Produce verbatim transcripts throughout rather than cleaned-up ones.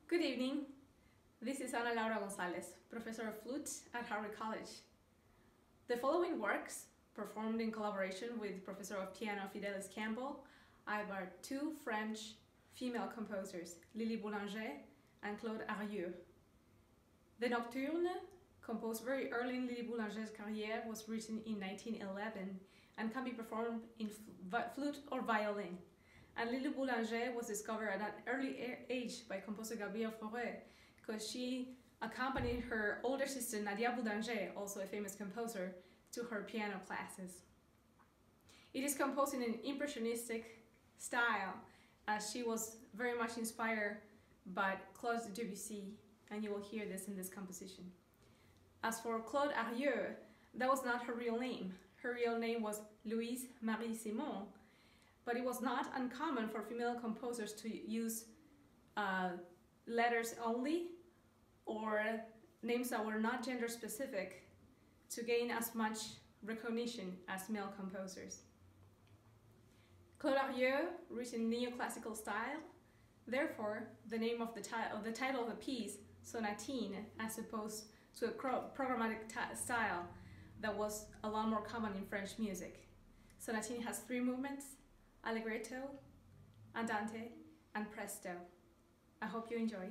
Good evening. This is Ana Laura Gonzalez, professor of flute at Hartwick College. The following works, performed in collaboration with professor of piano Fidelis Campbell, are by two French female composers, Lily Boulanger and Claude Harrieux. The Nocturne, composed very early in Lily Boulanger's career, was written in nineteen eleven and can be performed in flute or violin. And Lily Boulanger was discovered at an early age by composer Gabrielle Fauré because she accompanied her older sister Nadia Boulanger, also a famous composer, to her piano classes. It is composed in an impressionistic style, as she was very much inspired by Claude Debussy, and you will hear this in this composition. As for Claude Harrieux, that was not her real name. Her real name was Louise Marie Simon, but it was not uncommon for female composers to use uh, letters only or names that were not gender specific to gain as much recognition as male composers. Claude Harrieux written in neoclassical style, therefore the name of the, of the title of the piece, sonatine, as opposed to a programmatic style that was a lot more common in French music. Sonatine has three movements: allegretto, andante, and presto. I hope you enjoy.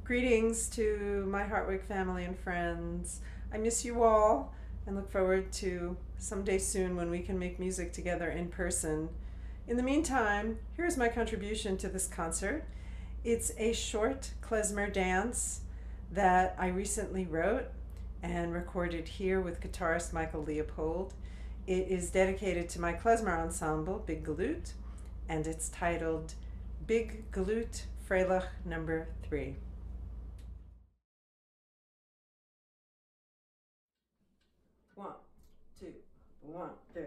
Greetings to my Hartwick family and friends. I miss you all and look forward to someday soon when we can make music together in person. In the meantime, here's my contribution to this concert. It's a short klezmer dance that I recently wrote and recorded here with guitarist Michael Leopold. It is dedicated to my klezmer ensemble, Big Galut, and it's titled Big Galut Freilach number three. One, two, one, two.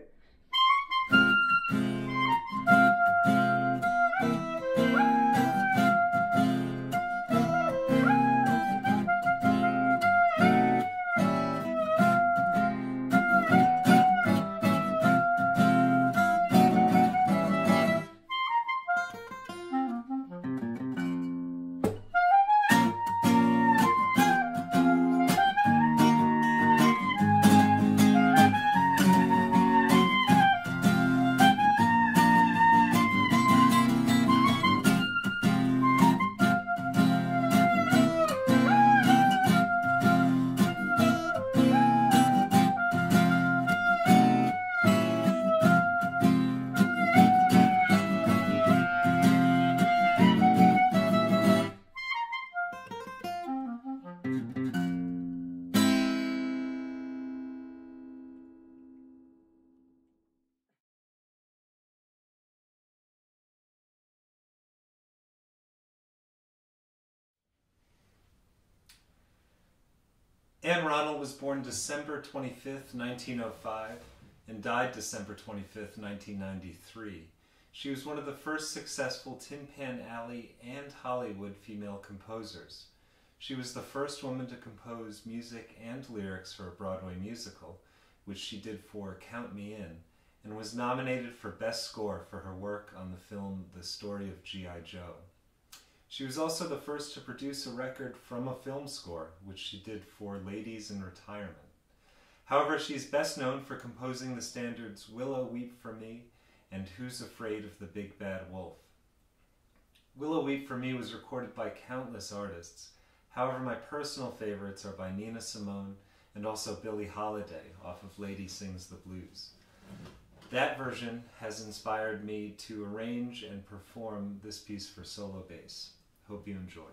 Anne Ronald was born December twenty-fifth, nineteen oh five, and died December twenty-fifth, nineteen ninety-three. She was one of the first successful Tin Pan Alley and Hollywood female composers. She was the first woman to compose music and lyrics for a Broadway musical, which she did for Count Me In, and was nominated for Best Score for her work on the film The Story of G I Joe. She was also the first to produce a record from a film score, which she did for Ladies in Retirement. However, she's best known for composing the standards Willow Weep for Me and Who's Afraid of the Big Bad Wolf. Willow Weep for Me was recorded by countless artists. However, my personal favorites are by Nina Simone and also Billie Holiday off of Lady Sings the Blues. That version has inspired me to arrange and perform this piece for solo bass. Hope you enjoy.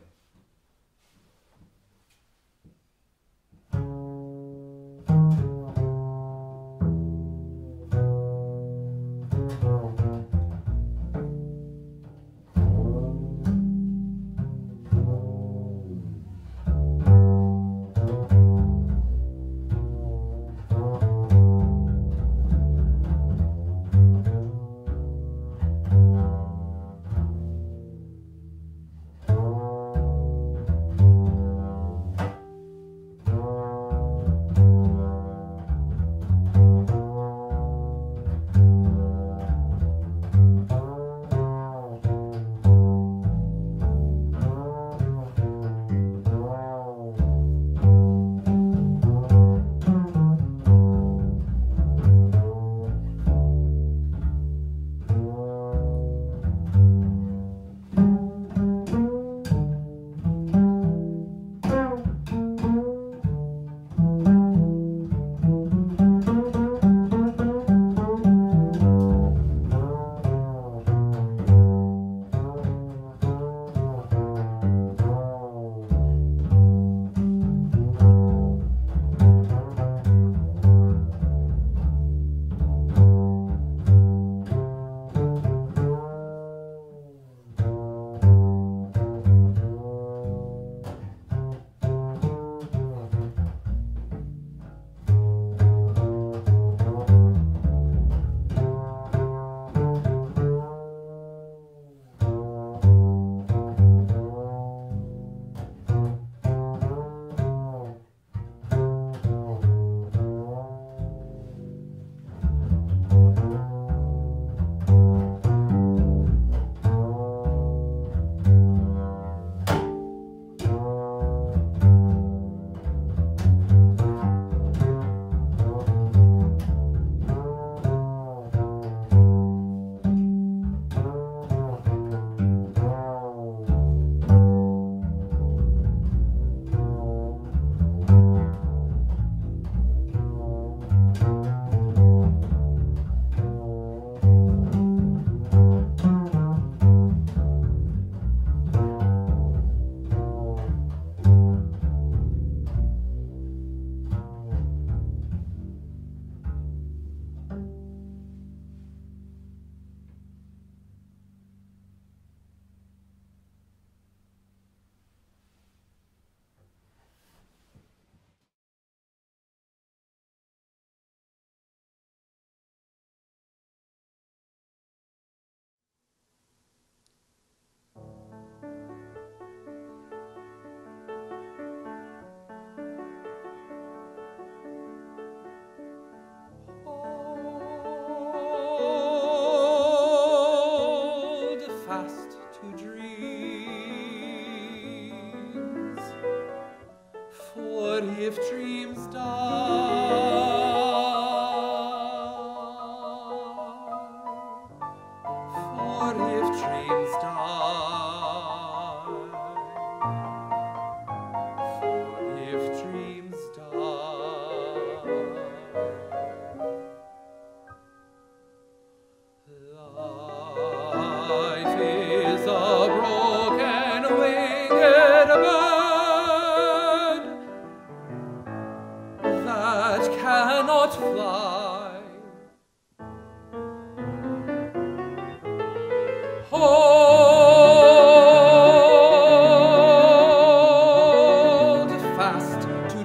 Hold fast to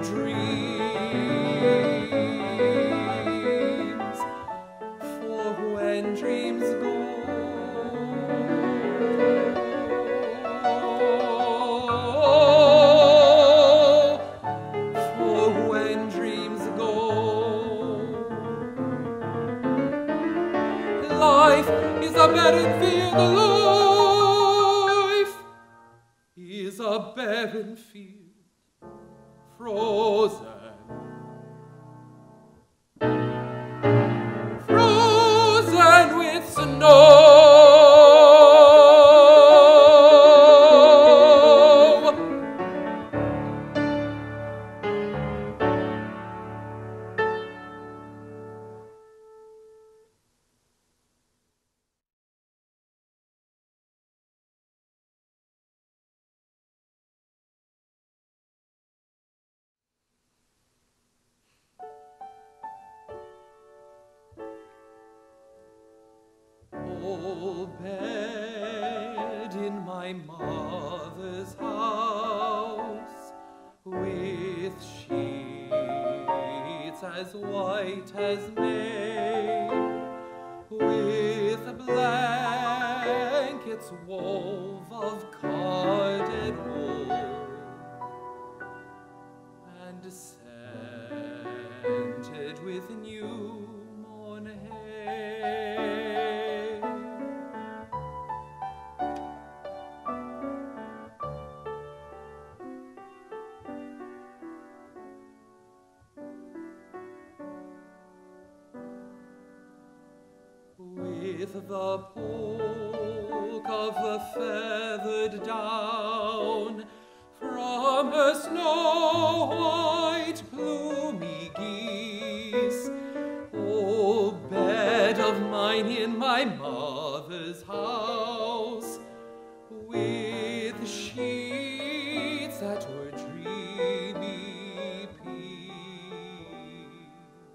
dreams, for when dreams go, for when dreams go, life is a barren field, life is a barren field, frozen, frozen with snow. Oh, bed in my mother's house, with sheets as white as May, with blankets wove of carded wool, and scented with new mown hay. With the poke of the feathered down from her snow-white plumy geese, oh, bed of mine in my mother's house, with sheets that were dreamy peace.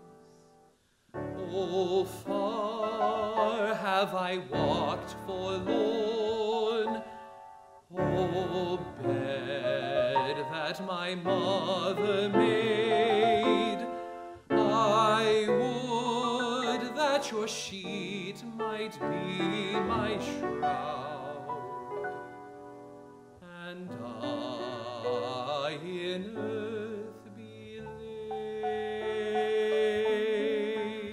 Oh, far have I walked forlorn, oh, bed that my mother made, I would that your sheet might be my shroud, and I in earth be laid.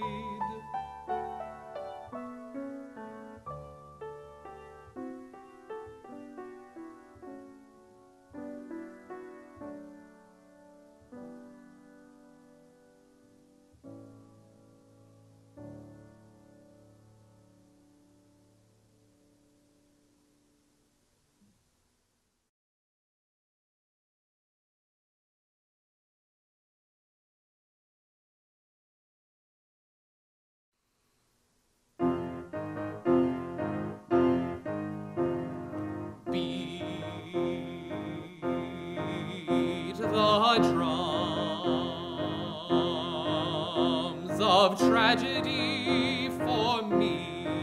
Beat the drums of tragedy for me.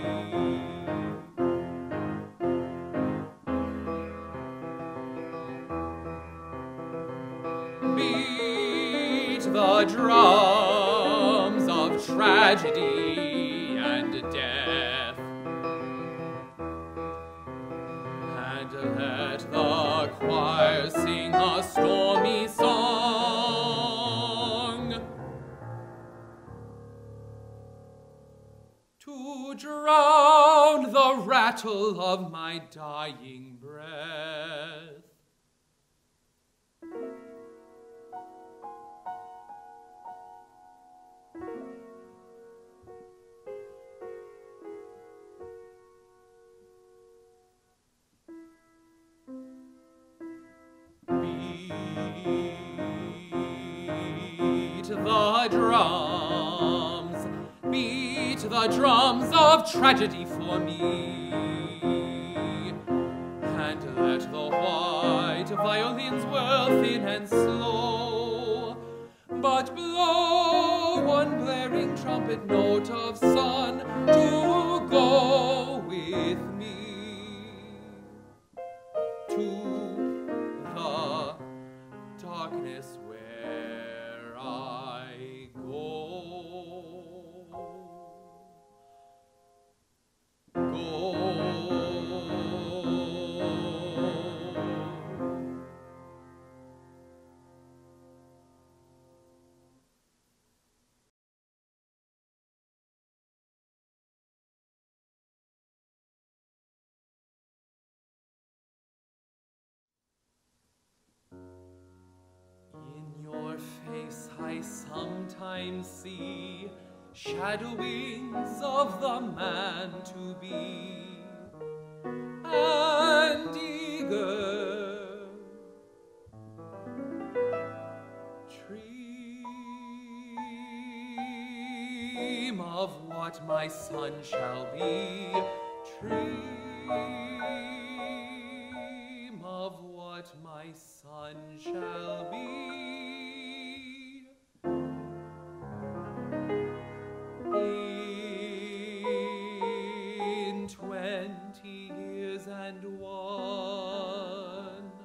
Beat the drums of tragedy and death, and let the choir sing a stormy song to drown the rattle of my dying breath. Beat the drums, beat the drums of tragedy for me, and let the white violins whirl thin and slow, but blow one blaring trumpet note of sun to go with me. time see shadowings of the man to be, and eager dream of what my son shall be, dream of what my son shall be. In twenty years and one,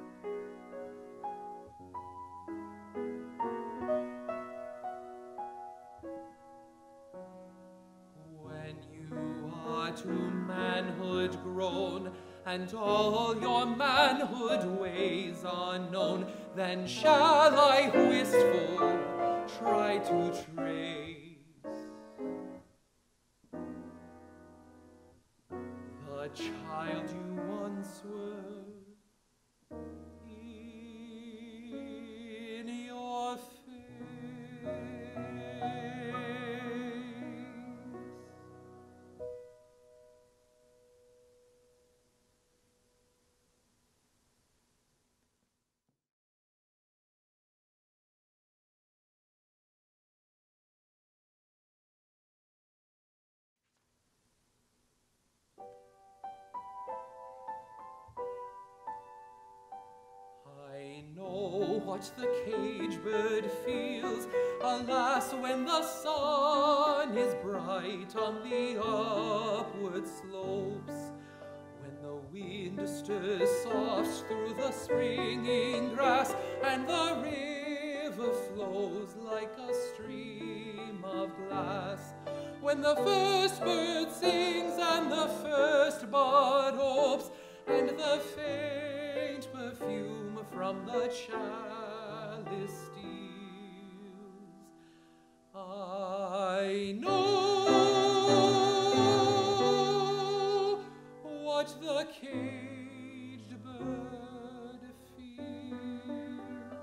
when you are to manhood grown, and all your manhood ways are known, then shall I wistful try to trace the child you once were in your face. I know what the cage bird feels, alas, when the sun is bright on the upward slopes, when the wind stirs soft through the springing grass, and the river flows like a stream of glass, when the first bird sings and the first bud opes, and the faint perfume from the chalice steals. I know what the caged bird feels.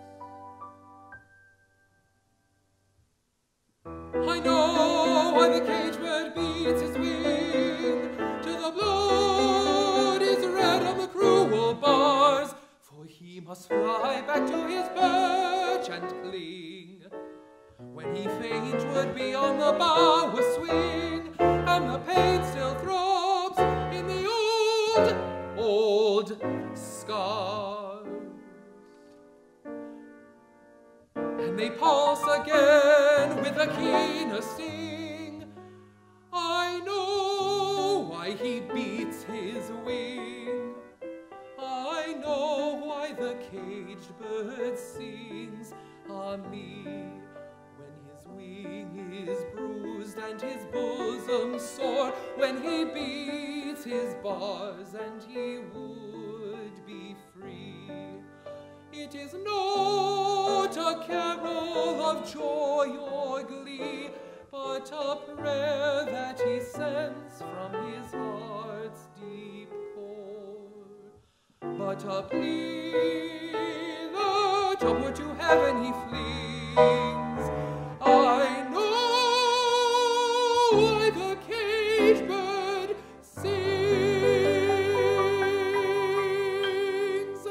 I know why the caged bird beats his wing till the blood is red on the cruel bars, for he must fly back to his perch and cling, when he faint would be on the bough a swing, and the pain still throbs in the old, old scars, and they pulse again with a keener sting. I know why he beats his wing. I know why the caged bird sings. Ah me, when his wing is bruised and his bosom sore, when he beats his bars and he would be free. It is not a carol of joy or glee, but a prayer that he sends from his heart's deep core, but a plea that upward to heaven he flings. I know why the caged bird sings.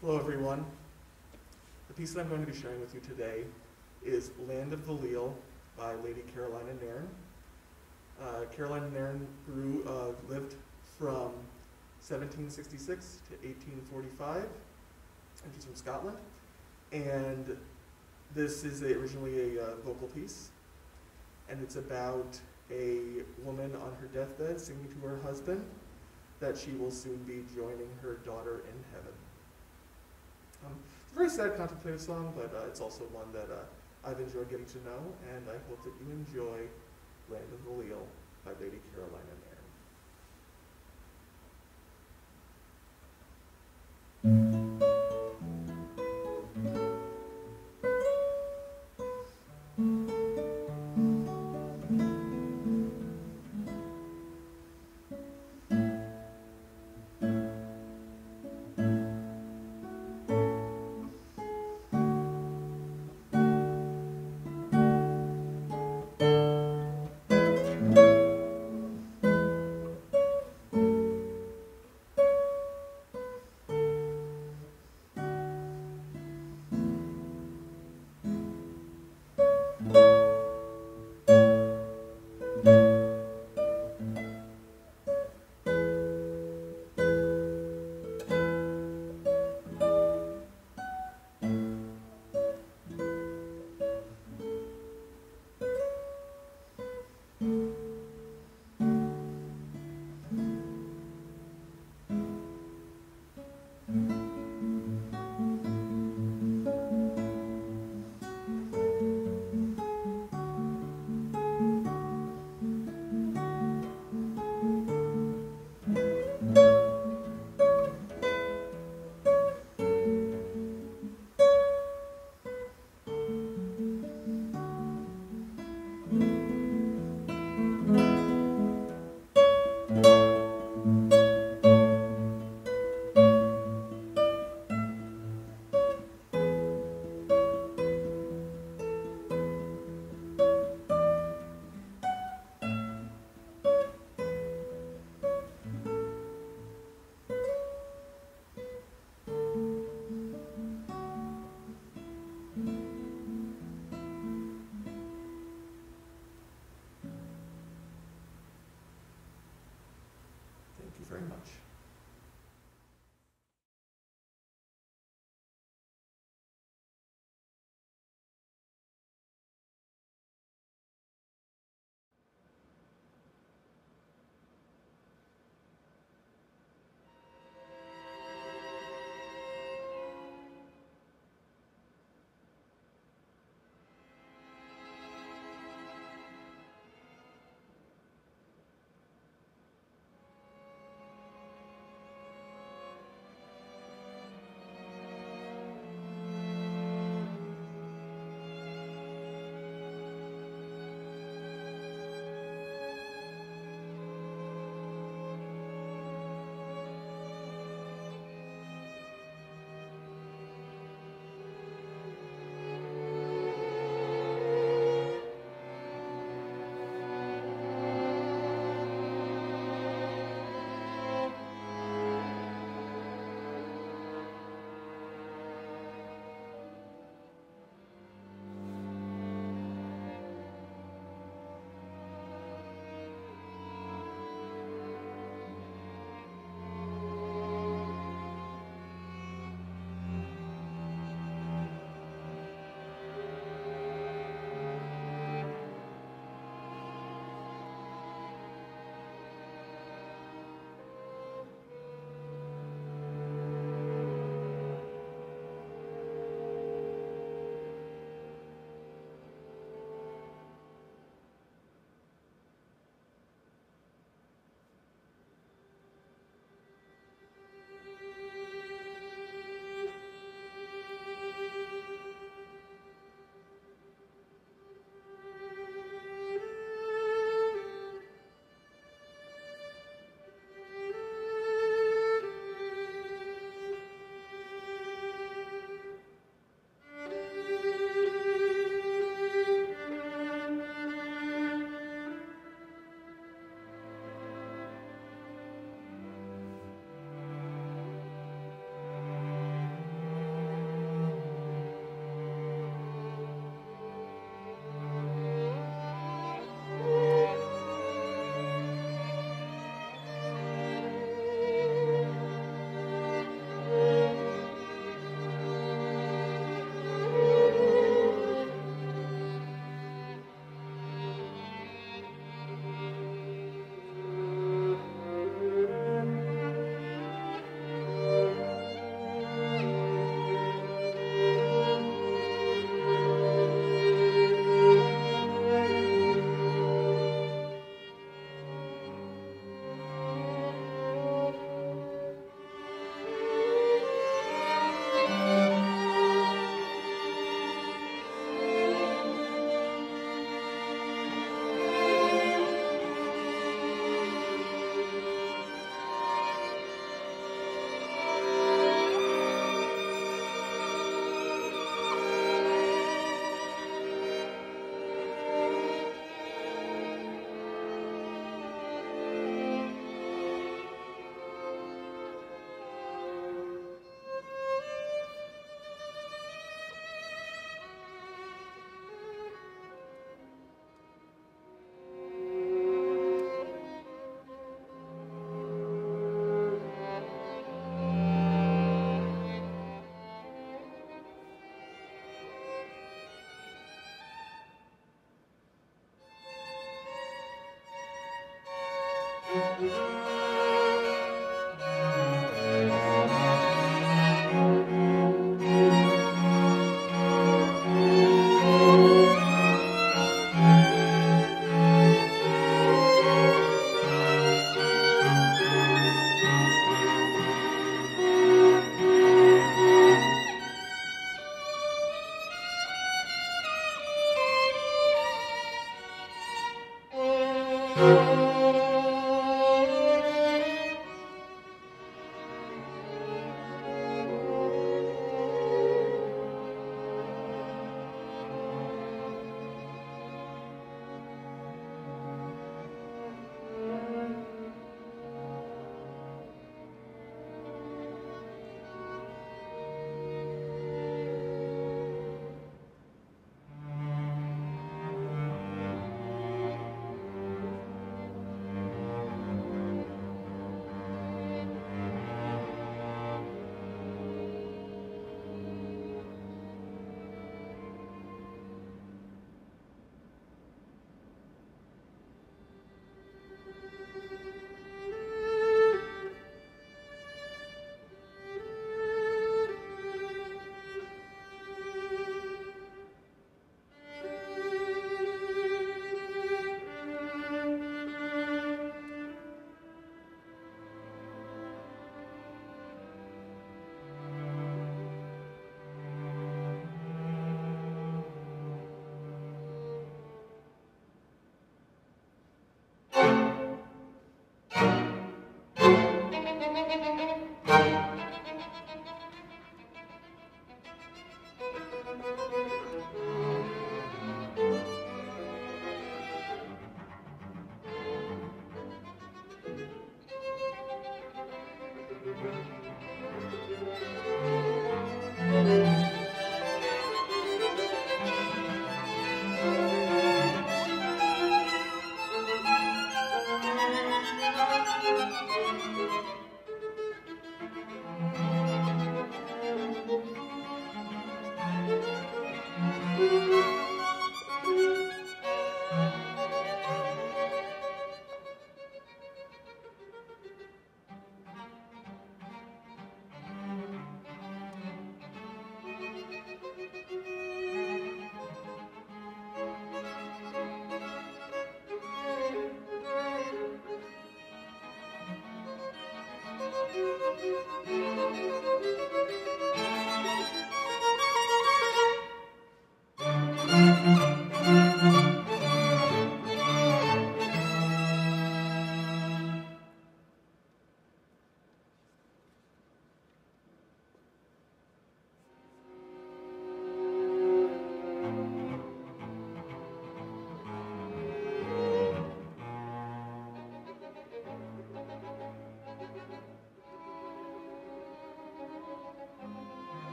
Hello everyone. The piece that I'm going to be sharing with you today is Land of the Leal by Lady Carolina Nairn. Uh, Carolina Nairn grew, uh, lived from seventeen sixty-six to eighteen forty-five, and she's from Scotland. And this is a, originally a uh, vocal piece, and it's about a woman on her deathbed singing to her husband that she will soon be joining her daughter in heaven. Um, it's a very sad contemplative song, but uh, it's also one that uh, I've enjoyed getting to know, and I hope that you enjoy Land of the Leal by Lady Carolina Nairn. Thank you very much. Thank you.